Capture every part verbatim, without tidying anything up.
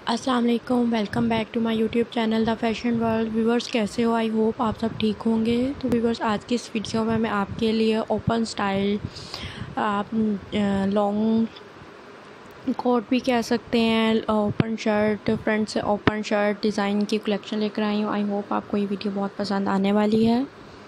अस्सलाम वालेकुम, welcome back to my YouTube channel the fashion world. Viewers कैसे हो? आई होप आप सब ठीक होंगे। तो व्यूवर्स आज की इस वीडियो में मैं आपके लिए ओपन स्टाइल आप लॉन्ग कोट भी कह सकते हैं, ओपन शर्ट, फ्रंट से ओपन शर्ट डिज़ाइन की कलेक्शन लेकर आई हूँ। आई होप आपको ये वीडियो बहुत पसंद आने वाली है।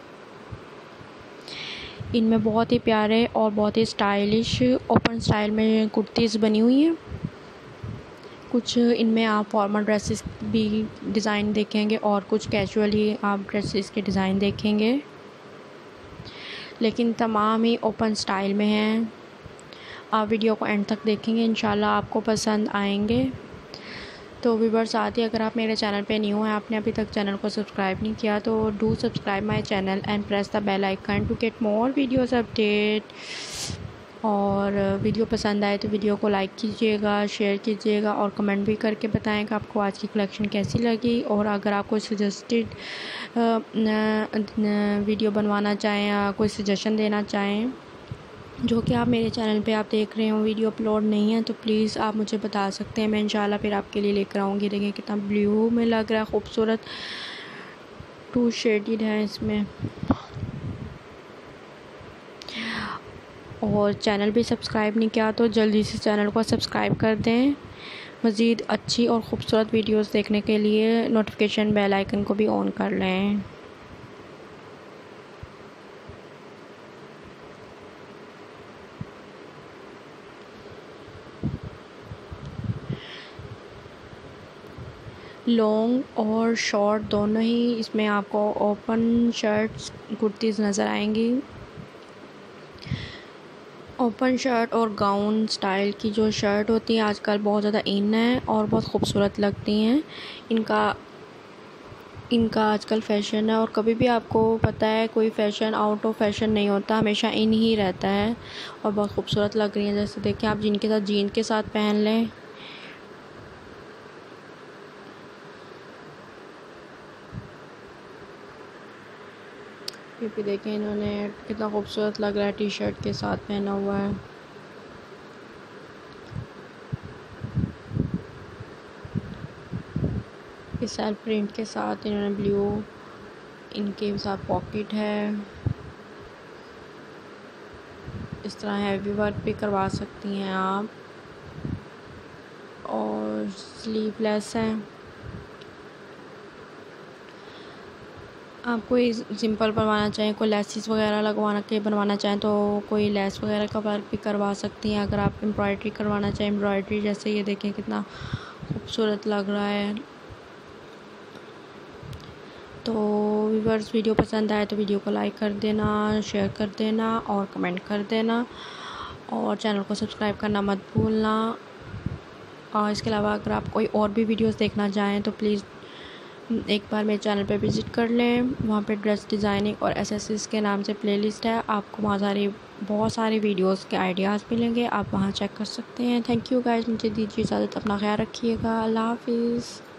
इनमें बहुत ही प्यारे और बहुत ही स्टाइलिश ओपन स्टाइल में कुर्तीज़ बनी हुई हैं। कुछ इनमें आप फॉर्मल ड्रेसेस भी डिज़ाइन देखेंगे और कुछ कैजुअल ही आप ड्रेसेस के डिज़ाइन देखेंगे, लेकिन तमाम ही ओपन स्टाइल में हैं। आप वीडियो को एंड तक देखेंगे, इंशाल्लाह आपको पसंद आएंगे। तो व्यूअर्स, साथ ही अगर आप मेरे चैनल पे न्यू हैं, आपने अभी तक चैनल को सब्सक्राइब नहीं किया, तो do subscribe my channel and press the bell icon to get more videos update. और वीडियो पसंद आए तो वीडियो को लाइक कीजिएगा, शेयर कीजिएगा और कमेंट भी करके बताएं कि आपको आज की कलेक्शन कैसी लगी। और अगर आप कोई सजेस्टेड वीडियो बनवाना चाहें या कोई सजेशन देना चाहें जो कि आप मेरे चैनल पे आप देख रहे हो वीडियो अपलोड नहीं है, तो प्लीज़ आप मुझे बता सकते हैं। मैं इंशाल्लाह फिर आपके लिए लेकर आऊँगी। देखिए कितना ब्लू में लग रहा है, खूबसूरत टू शेडेड है इसमें। और चैनल भी सब्सक्राइब नहीं किया तो जल्दी से चैनल को सब्सक्राइब कर दें। मज़ीद अच्छी और ख़ूबसूरत वीडियोस देखने के लिए नोटिफिकेशन बेल आइकन को भी ऑन कर लें। लॉन्ग और शॉर्ट दोनों ही इसमें आपको ओपन शर्ट्स कुर्तीज़ नज़र आएंगी। ओपन शर्ट और गाउन स्टाइल की जो शर्ट होती है आजकल बहुत ज़्यादा इन है और बहुत खूबसूरत लगती हैं। इनका इनका आजकल फ़ैशन है और कभी भी आपको पता है कोई फ़ैशन आउट ऑफ फैशन नहीं होता, हमेशा इन ही रहता है और बहुत खूबसूरत लग रही हैं। जैसे देखिए आप जिनके साथ जीन के साथ पहन लें। ये भी देखें इन्होंने कितना खूबसूरत लग रहा है, टी शर्ट के साथ पहना हुआ है। इस सेल्फ प्रिंट के साथ इन्होंने ब्लू, इनके साथ पॉकेट है। इस तरह हैवी वर्क भी करवा सकती हैं आप और स्लीवलेस है। आप कोई सिंपल बनवाना चाहें, कोई लेसिस वगैरह लगवाना के बनवाना चाहें तो कोई लेस वगैरह का वर्क भी करवा सकती हैं। अगर आप एम्ब्रॉयडरी करवाना चाहें, एम्ब्रॉयडरी जैसे ये देखें कितना खूबसूरत लग रहा है। तो व्यूअर्स, वीडियो पसंद आए तो वीडियो को लाइक कर देना, शेयर कर देना और कमेंट कर देना और चैनल को सब्सक्राइब करना मत भूलना। और इसके अलावा अगर आप कोई और भी वीडियोस देखना चाहें तो प्लीज़ एक बार मेरे चैनल पे विज़िट कर लें। वहाँ पे ड्रेस डिज़ाइनिंग और एसेसरीज़ के नाम से प्लेलिस्ट है, आपको वहाँ सारी बहुत सारे वीडियोस के आइडियाज़ मिलेंगे, आप वहाँ चेक कर सकते हैं। थैंक यू गाइस, मुझे दीजिए इजाज़त, अपना ख्याल रखिएगा। अल्लाह हाफिज़।